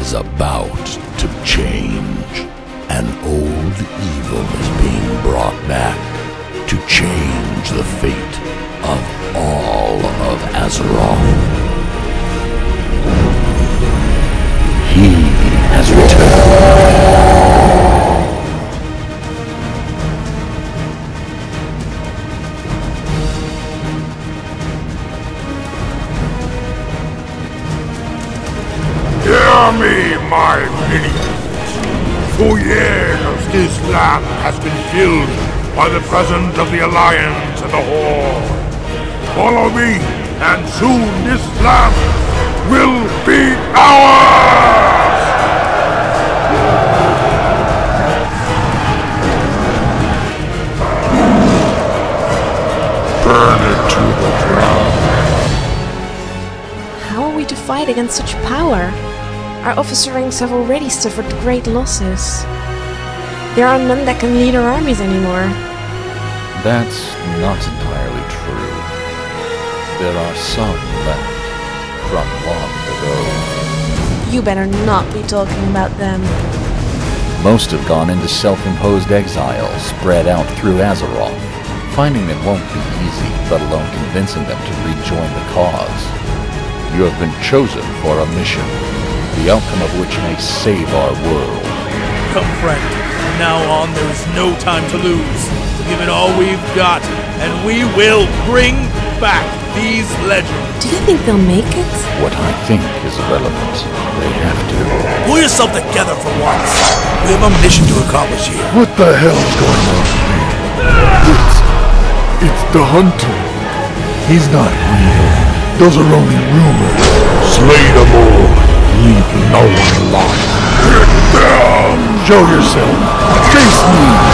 is about to change. An old evil is being brought back to change the fate of all of Azeroth. He has returned. Hear me, my minions. For years, this land has been filled by the presence of the Alliance and the Horde. Follow me, and soon this land will be ours! Burn it to the ground. How are we to fight against such power? Our officer ranks have already suffered great losses. There are none that can lead our armies anymore. That's not entirely true. There are some left from long ago. You better not be talking about them. Most have gone into self-imposed exile, spread out through Azeroth, finding it won't be easy, let alone convincing them to rejoin the cause. You have been chosen for a mission, the outcome of which may save our world. Come, friend. From now on, there is no time to lose. Give it all we've got, and we will bring back these legends. Do you think they'll make it? What I think is irrelevant. They have to. Pull yourself together for once. We have a mission to accomplish here. What the hell is going on here? It's the Hunter. He's not real. Those are only rumors. Slay them all. Leave no one alive. Get down! Show yourself. Face me!